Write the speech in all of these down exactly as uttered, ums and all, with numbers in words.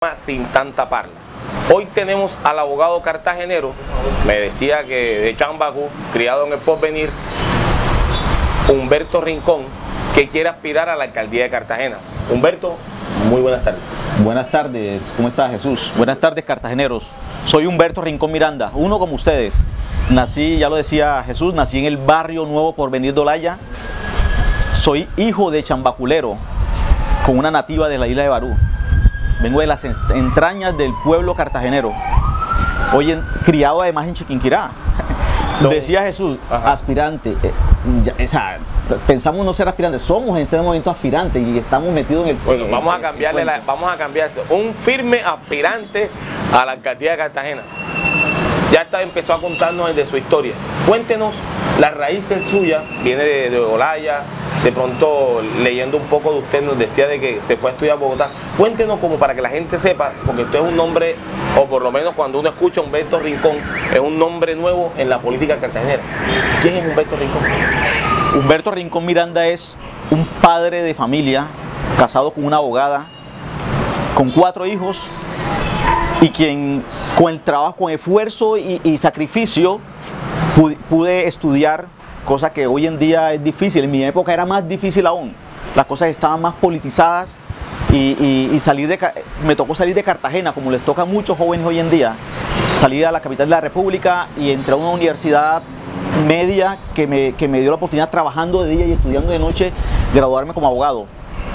Sin tanta parla. Hoy tenemos al abogado cartagenero, me decía que de Chambacú, criado en el Porvenir, Humberto Rincón, que quiere aspirar a la alcaldía de Cartagena. Humberto, muy buenas tardes. Buenas tardes, ¿cómo está Jesús? Buenas tardes, cartageneros. Soy Humberto Rincón Miranda, uno como ustedes. Nací, ya lo decía Jesús, nací en el barrio Nuevo Porvenir de Olaya. Soy hijo de chambaculero, con una nativa de la isla de Barú. Vengo de las entrañas del pueblo cartagenero, hoy en, criado además en Chiquinquirá. No. Decía Jesús, ajá, aspirante, eh, ya, o sea, pensamos no ser aspirantes, somos en este momento aspirantes y estamos metidos en el... Bueno, eh, vamos a cambiarle, la, vamos a cambiarse, un firme aspirante a la alcaldía de Cartagena. Ya está, empezó a contarnos desde su historia. Cuéntenos las raíces suyas, viene de, de Olaya. De pronto, leyendo un poco de usted, nos decía de que se fue a estudiar a Bogotá. Cuéntenos como para que la gente sepa, porque usted es un nombre, o por lo menos cuando uno escucha a Humberto Rincón, es un nombre nuevo en la política cartagenera. ¿Quién es Humberto Rincón? Humberto Rincón Miranda es un padre de familia, casado con una abogada, con cuatro hijos, y quien con el trabajo, con esfuerzo y, y sacrificio, pude, pude estudiar, cosa que hoy en día es difícil. En mi época era más difícil aún, las cosas estaban más politizadas y, y, y salir de, me tocó salir de Cartagena, como les toca a muchos jóvenes hoy en día, salir a la capital de la República y entré a una universidad media que me, que me dio la oportunidad, trabajando de día y estudiando de noche, graduarme como abogado.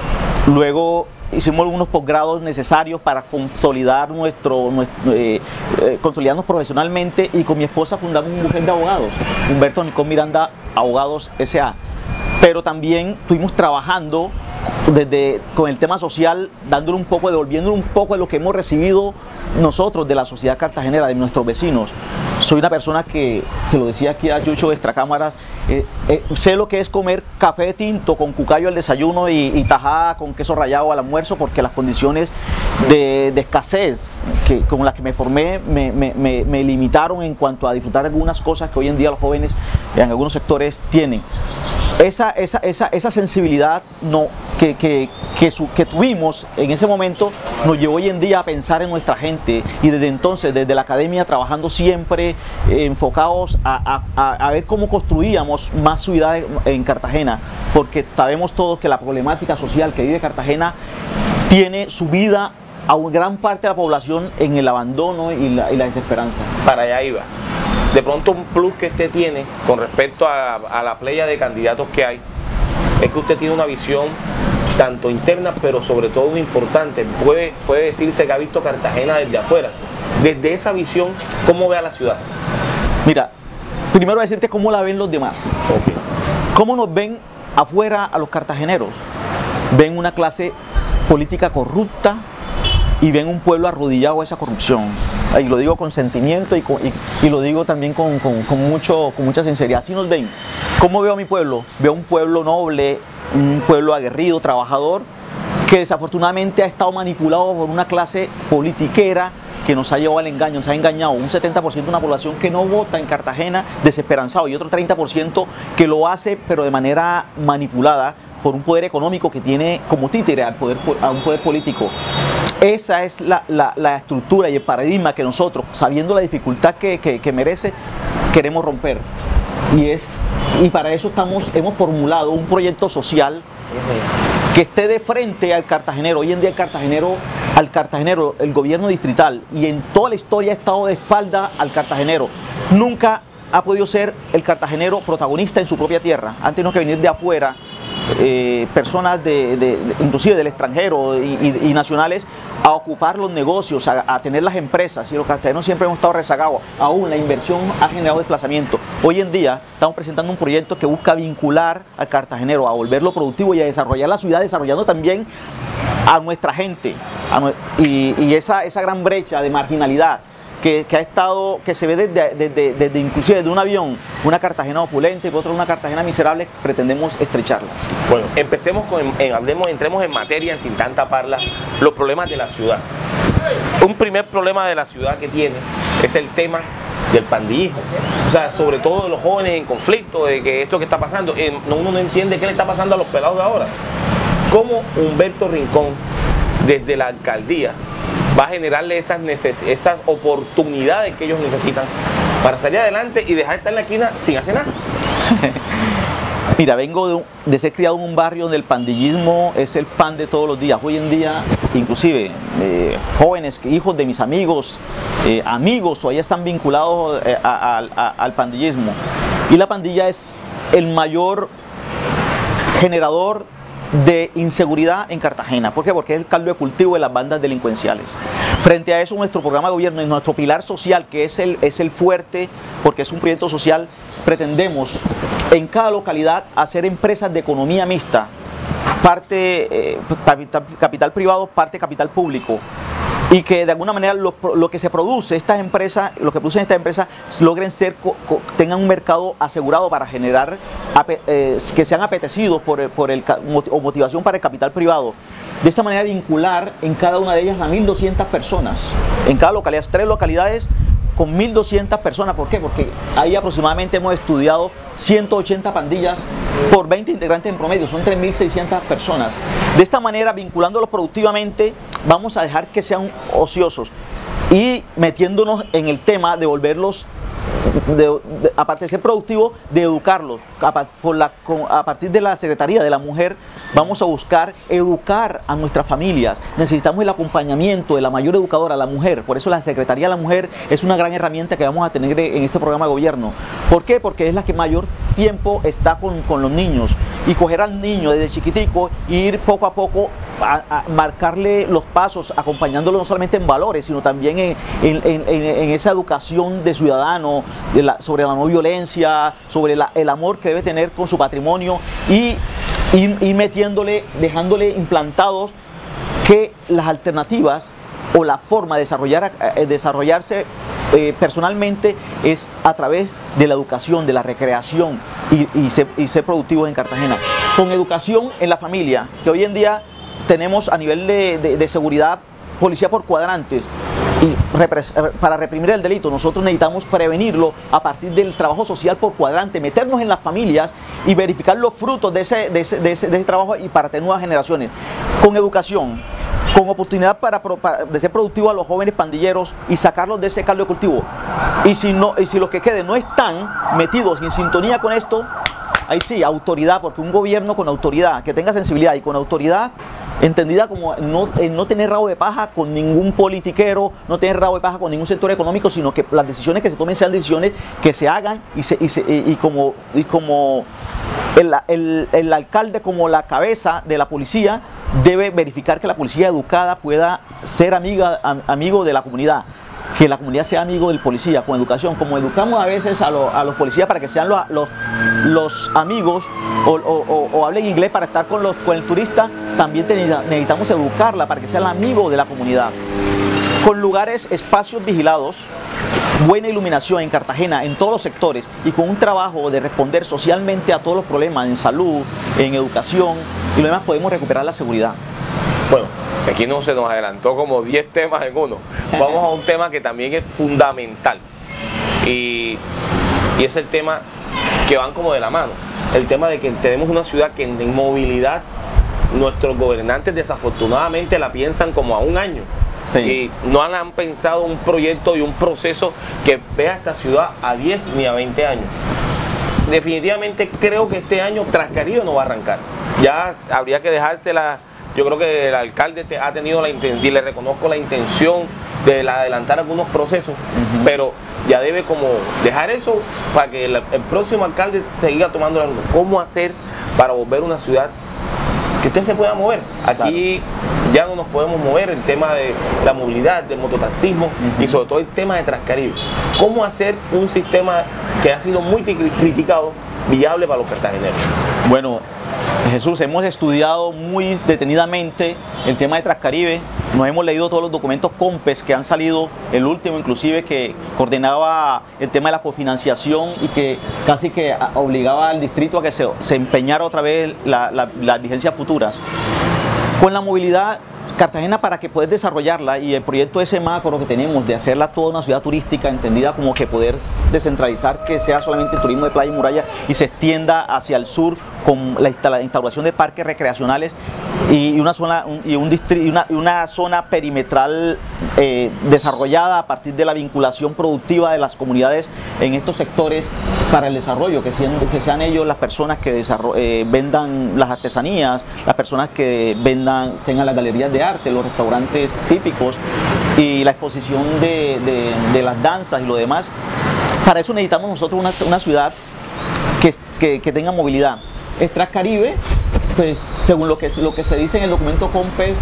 Luego hicimos algunos posgrados necesarios para consolidar nuestro, nuestro eh, eh, consolidarnos profesionalmente, y con mi esposa fundamos un bufete de abogados, Humberto Rincón Miranda Abogados S A Pero también estuvimos trabajando desde, con el tema social, dándole un poco, devolviéndole un poco de lo que hemos recibido nosotros de la sociedad cartagenera, de nuestros vecinos. Soy una persona que, se lo decía aquí a Chucho de Extracámaras, eh, eh, sé lo que es comer café tinto con cucayo al desayuno y, y tajada con queso rallado al almuerzo, porque las condiciones de, de escasez que, con las que me formé me, me, me, me limitaron en cuanto a disfrutar algunas cosas que hoy en día los jóvenes en algunos sectores tienen. Esa, esa, esa, esa sensibilidad no, que, que, que, su, que tuvimos en ese momento nos llevó hoy en día a pensar en nuestra gente, y desde entonces, desde la academia, trabajando siempre eh, enfocados a, a, a ver cómo construíamos más ciudades en Cartagena, porque sabemos todos que la problemática social que vive Cartagena tiene su vida a una gran parte de la población en el abandono y la, y la desesperanza. Para allá iba. De pronto, un plus que usted tiene con respecto a, a la playa de candidatos que hay es que usted tiene una visión tanto interna, pero sobre todo una importante. Puede, puede decirse que ha visto Cartagena desde afuera. Desde esa visión, ¿cómo ve a la ciudad? Mira, primero decirte cómo la ven los demás. Okay. ¿Cómo nos ven afuera a los cartageneros? Ven una clase política corrupta y ven un pueblo arrodillado a esa corrupción. Y lo digo con sentimiento y, con, y, y lo digo también con, con, con, mucho, con mucha sinceridad. Así nos ven. ¿Cómo veo a mi pueblo? Veo un pueblo noble, un pueblo aguerrido, trabajador, que desafortunadamente ha estado manipulado por una clase politiquera que nos ha llevado al engaño, nos ha engañado. Un setenta por ciento de una población que no vota en Cartagena desesperanzado, y otro treinta por ciento que lo hace pero de manera manipulada por un poder económico que tiene como títere al poder, a un poder político. Esa es la, la, la estructura y el paradigma que nosotros, sabiendo la dificultad que, que, que merece, queremos romper. Y, es, y para eso estamos, hemos formulado un proyecto social que esté de frente al cartagenero. Hoy en día el cartagenero, al cartagenero, el gobierno distrital, y en toda la historia ha estado de espalda al cartagenero. Nunca ha podido ser el cartagenero protagonista en su propia tierra. Han tenido que venir de afuera, eh, personas de, de, de, inclusive del extranjero y, y, y nacionales, a ocupar los negocios, a, a tener las empresas, y los cartageneros siempre hemos estado rezagados. Aún la inversión ha generado desplazamiento. Hoy en día estamos presentando un proyecto que busca vincular al cartagenero, a volverlo productivo y a desarrollar la ciudad, desarrollando también a nuestra gente, a, y, y esa, esa gran brecha de marginalidad que, que ha estado, que se ve desde, desde, desde inclusive desde un avión, una Cartagena opulenta y por otra una Cartagena miserable, pretendemos estrecharla. Bueno, empecemos con, en, hablemos, entremos en materia, en sin tanta parla, los problemas de la ciudad. Un primer problema de la ciudad que tiene es el tema del pandillismo, o sea, sobre todo de los jóvenes en conflicto, de que esto que está pasando, eh, uno no entiende qué le está pasando a los pelados de ahora. ¿Cómo Humberto Rincón, desde la alcaldía, va a generarle esas, esas oportunidades que ellos necesitan para salir adelante y dejar de estar en la esquina sin hacer nada. Mira, vengo de, de ser criado en un barrio donde el pandillismo es el pan de todos los días. Hoy en día, inclusive, eh, jóvenes, hijos de mis amigos, eh, amigos, todavía están vinculados eh, a, a, a, al pandillismo. Y la pandilla es el mayor generador de inseguridad en Cartagena. ¿Por qué? Porque es el caldo de cultivo de las bandas delincuenciales. Frente a eso, nuestro programa de gobierno y nuestro pilar social, que es el, es el fuerte, porque es un proyecto social, pretendemos en cada localidad hacer empresas de economía mixta, parte eh, capital, capital privado, parte capital público, y que de alguna manera lo, lo que se produce, estas empresas, lo que producen estas empresas logren ser, tengan un mercado asegurado para generar, eh, que sean apetecidos por, por el, o motivación para el capital privado. De esta manera vincular en cada una de ellas a mil doscientas personas, en cada localidad, tres localidades con mil doscientas personas. ¿Por qué? Porque ahí aproximadamente hemos estudiado ciento ochenta pandillas por veinte integrantes en promedio, son tres mil seiscientas personas. De esta manera, vinculándolos productivamente, vamos a dejar que sean ociosos y metiéndonos en el tema de volverlos, de, de, aparte de ser productivos, de educarlos. A, por la, con, a partir de la Secretaría de la Mujer, vamos a buscar educar a nuestras familias. Necesitamos el acompañamiento de la mayor educadora, la mujer. Por eso la Secretaría de la Mujer es una gran herramienta que vamos a tener en este programa de gobierno. ¿Por qué? Porque es la que mayor tiempo está con, con los niños. Y coger al niño desde chiquitico e ir poco a poco a, a marcarle los pasos, acompañándolo no solamente en valores, sino también en, en, en, en esa educación de ciudadano, de la, sobre la no violencia, sobre la, el amor que debe tener con su patrimonio, y ir, ir metiéndole, dejándole implantados que las alternativas o la forma de desarrollar, eh, desarrollarse eh, personalmente es a través de la educación, de la recreación y, y, ser, y ser productivos en Cartagena. Con educación en la familia, que hoy en día tenemos a nivel de, de, de seguridad policía por cuadrantes, y para reprimir el delito nosotros necesitamos prevenirlo a partir del trabajo social por cuadrante, meternos en las familias y verificar los frutos de ese, de ese, de ese, de ese trabajo, y para tener nuevas generaciones. Con educación, con oportunidad para, para de ser productivo a los jóvenes pandilleros y sacarlos de ese caldo de cultivo. Y si, no, y si los que queden no están metidos en sintonía con esto, ahí sí, autoridad, porque un gobierno con autoridad, que tenga sensibilidad y con autoridad, entendida como no, eh, no tener rabo de paja con ningún politiquero, no tener rabo de paja con ningún sector económico, sino que las decisiones que se tomen sean decisiones que se hagan y, se, y, se, y, y como, y como el, el, el alcalde, como la cabeza de la policía, debe verificar que la policía educada pueda ser amiga, am, amigo de la comunidad. Que la comunidad sea amigo del policía, con educación, como educamos a veces a, lo, a los policías para que sean los, los, los amigos o, o, o, o hablen inglés para estar con, los, con el turista, también necesitamos educarla para que sea el amigo de la comunidad. Con lugares, espacios vigilados, buena iluminación en Cartagena, en todos los sectores, y con un trabajo de responder socialmente a todos los problemas en salud, en educación y lo demás, podemos recuperar la seguridad. Bueno, aquí no se nos adelantó como diez temas en uno. Vamos a un tema que también es fundamental, y, y es el tema que van como de la mano, el tema de que tenemos una ciudad que en movilidad nuestros gobernantes desafortunadamente la piensan como a un año. Sí. Y no han pensado un proyecto y un proceso que vea esta ciudad a diez ni a veinte años. Definitivamente creo que este año Trascaribe no va a arrancar. Ya habría que dejársela. Yo creo que el alcalde te, ha tenido la intención, y le reconozco la intención de la, adelantar algunos procesos, uh-huh. pero ya debe como dejar eso para que el, el próximo alcalde siga tomando la ruta. ¿Cómo hacer para volver una ciudad que usted se pueda mover? Aquí claro. ya no nos podemos mover, el tema de la movilidad, del mototaxismo, uh-huh. y sobre todo el tema de Trascaribe. ¿Cómo hacer un sistema que ha sido muy criticado viable para los cartageneros? Bueno, Jesús, hemos estudiado muy detenidamente el tema de Trascaribe, nos hemos leído todos los documentos COMPES que han salido, el último inclusive que coordinaba el tema de la cofinanciación y que casi que obligaba al distrito a que se, se empeñara otra vez la, la, las vigencias futuras. Con la movilidad, Cartagena, para que poder desarrollarla, y el proyecto ese macro que tenemos de hacerla toda una ciudad turística, entendida como que poder descentralizar, que sea solamente turismo de playa y muralla y se extienda hacia el sur con la instalación de parques recreacionales, y una zona, un, y un distri, una, una zona perimetral eh, desarrollada a partir de la vinculación productiva de las comunidades en estos sectores para el desarrollo, que sean, que sean ellos las personas que eh, vendan las artesanías, las personas que vendan, tengan las galerías de arte, los restaurantes típicos y la exposición de, de, de las danzas y lo demás. Para eso necesitamos nosotros una, una ciudad que, que, que tenga movilidad. El Transcaribe, pues según lo que, lo que se dice en el documento COMPES,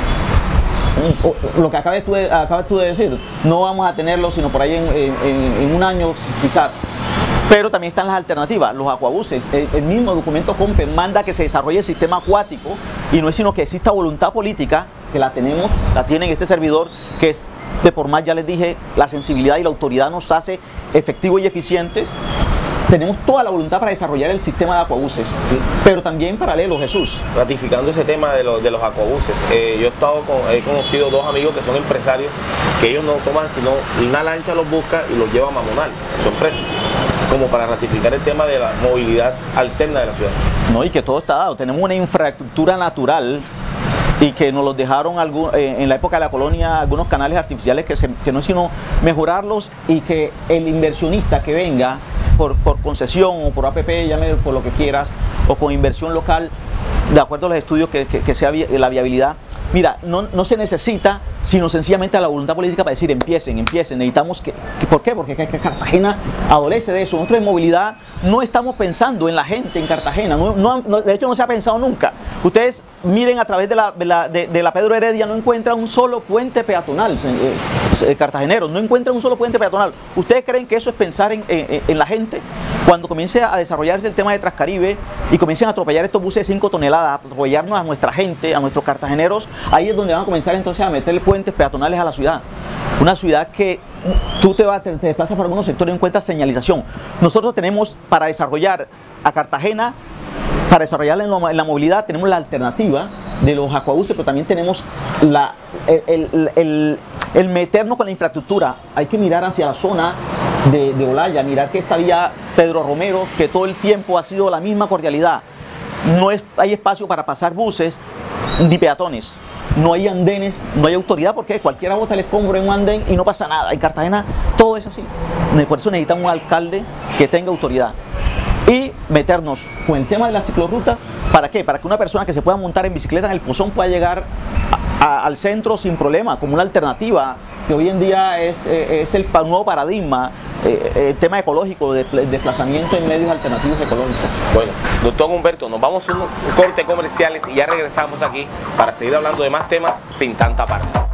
lo que acabas tú, de, acabas tú de decir, no vamos a tenerlo sino por ahí en, en, en un año quizás. Pero también están las alternativas, los acuabuses. El, el mismo documento COMPES manda que se desarrolle el sistema acuático y no es sino que exista voluntad política, que la tenemos, la tiene este servidor, que es de por más, ya les dije, la sensibilidad y la autoridad nos hace efectivos y eficientes. Tenemos toda la voluntad para desarrollar el sistema de acuabuses, pero también en paralelo, Jesús. Ratificando ese tema de, los, de los acuabuses, eh, yo he, estado con, he conocido dos amigos que son empresarios, que ellos no toman sino una lancha, los busca y los lleva a Mamonal, su empresa, como para ratificar el tema de la movilidad alterna de la ciudad. No, y que todo está dado, tenemos una infraestructura natural y que nos los dejaron algún, eh, en la época de la colonia algunos canales artificiales que, se, que no es sino mejorarlos, y que el inversionista que venga por, por concesión o por A P P, llame por lo que quieras, o con inversión local, de acuerdo a los estudios que, que, que sea vi la viabilidad. Mira, no, no se necesita sino sencillamente la voluntad política para decir empiecen, empiecen, necesitamos que, que ¿por qué? Porque que, que Cartagena adolece de eso. Nosotros en movilidad no estamos pensando en la gente en Cartagena, no, no, no, de hecho no se ha pensado nunca. Ustedes miren a través de la, de la, de, de la Pedro Heredia, no encuentran un solo puente peatonal, eh, eh, cartageneros, no encuentran un solo puente peatonal. ¿Ustedes creen que eso es pensar en, en, en la gente? Cuando comience a desarrollarse el tema de Transcaribe y comiencen a atropellar estos buses de cinco toneladas, a atropellarnos a nuestra gente, a nuestros cartageneros, ahí es donde van a comenzar entonces a meterle puentes peatonales a la ciudad. Una ciudad que tú te, vas, te, te desplazas por algunos sectores y encuentras señalización. Nosotros tenemos para desarrollar a Cartagena, para desarrollarla en, lo, en la movilidad, tenemos la alternativa de los acuabuses, pero también tenemos la, el, el, el, el meternos con la infraestructura. Hay que mirar hacia la zona de, de Olaya, mirar que esta vía Pedro Romero, que todo el tiempo ha sido la misma cordialidad. No es, hay espacio para pasar buses ni peatones. No hay andenes, no hay autoridad, porque cualquiera bota el escombro en un andén y no pasa nada. En Cartagena todo es así. Por eso necesitamos un alcalde que tenga autoridad. Y meternos con el tema de las ciclorrutas, ¿para qué? Para que una persona que se pueda montar en bicicleta en el Pozón pueda llegar a, a, al centro sin problema, como una alternativa, que hoy en día es, es el nuevo paradigma, eh, el tema ecológico, de, de desplazamiento en medios alternativos ecológicos. Bueno, doctor Humberto, nos vamos a un corte comerciales y ya regresamos aquí para seguir hablando de más temas sin tanta parte.